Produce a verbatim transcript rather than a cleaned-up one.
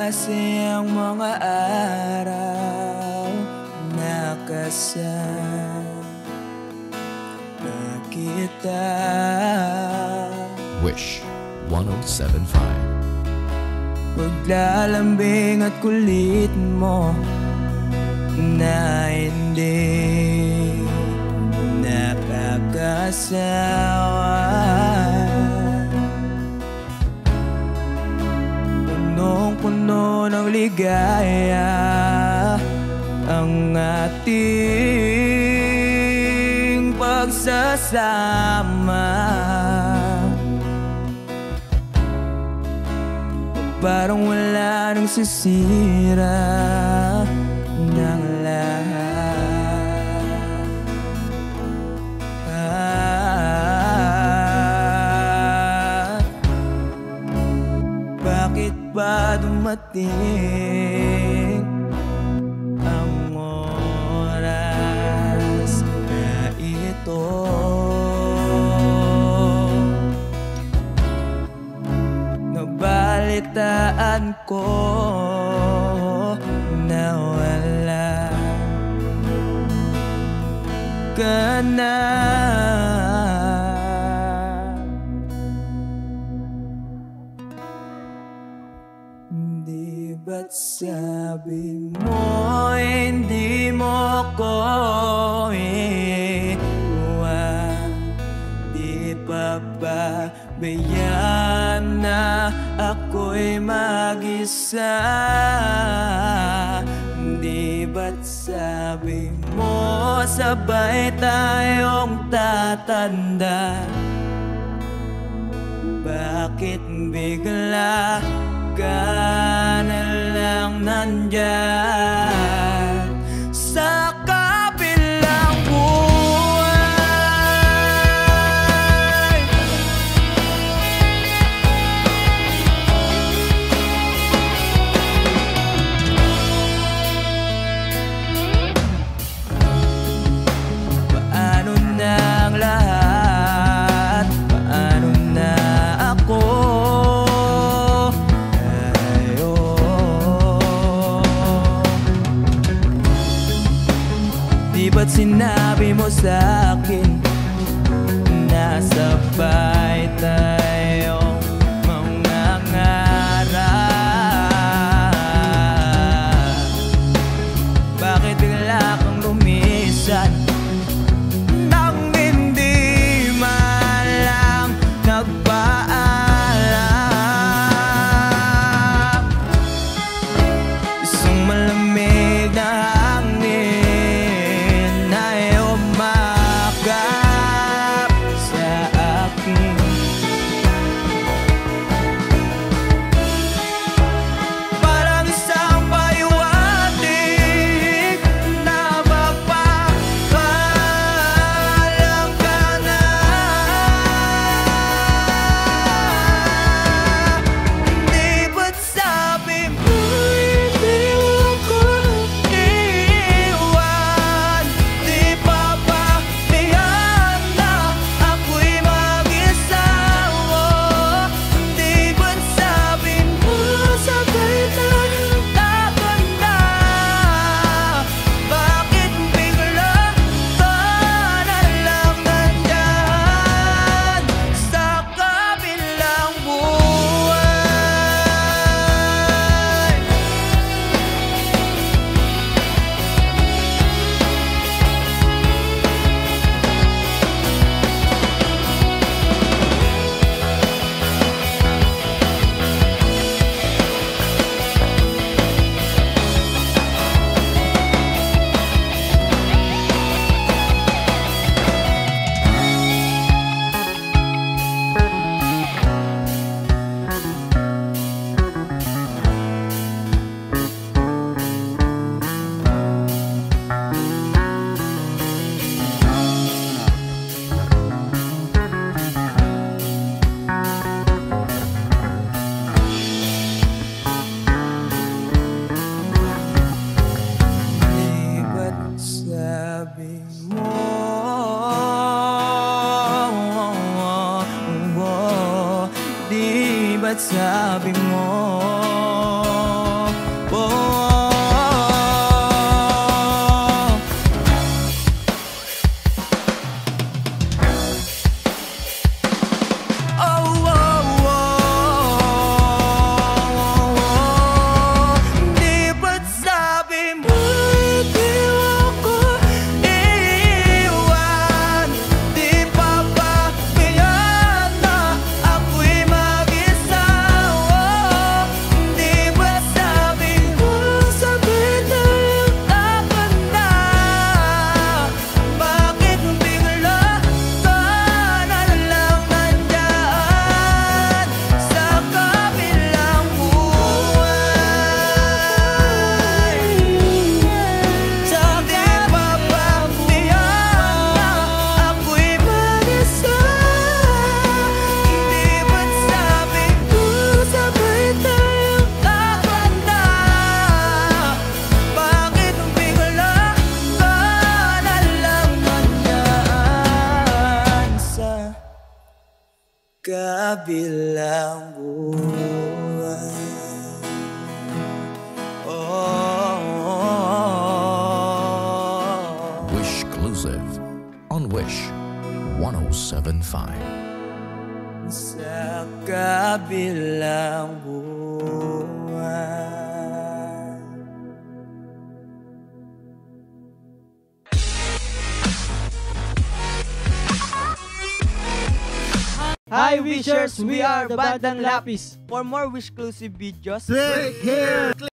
kasi ang mga araw na kasama kita. Wish one oh seven point five. Paglalambing at kulit mo na hindi nakakasawa, punong-puno ng ligaya ang ating pagsasama. Parang wala nang sisira ng lahat. Ah, bakit ba dumating ang oras na ito? Nabalitaan ko na wala ka na. Di ba't sabi mo hindi mo ko iwan? Di pa ba bayaan na ako'y mag-isa? Di ba't sabi mo sabay tayong tatanda? Bakit bigla ka na lang nandyan sa kabilang buhay? Paano na ang lahat? Paano na ako? Di ba't sinabi mo sa'kin na sabay tayong mangangarap? Bakit bigla kang lumisan nang hindi man lang nagpaalam? Isang malamig na hangin ay umakap sa akin. Parang isang pahiwatig na magpapaalam ka na. Di ba't sabi mo hindi mo ko iwan? Di pa ba bayaan na ako'y mag-isa? Di ba't sabi mo sabay tayong tatanda? Bakit bigla ka na lang nandyan sa kabilang buhay? Di ba't sabi mo Di ba't sabi mo kabilang buwan. Oh, Wish Exclusive on Wish one oh seven point five. sa kabilang buwan. Hi Wishers, we are the Bandang Lapis. For more Wish exclusive videos, Click here!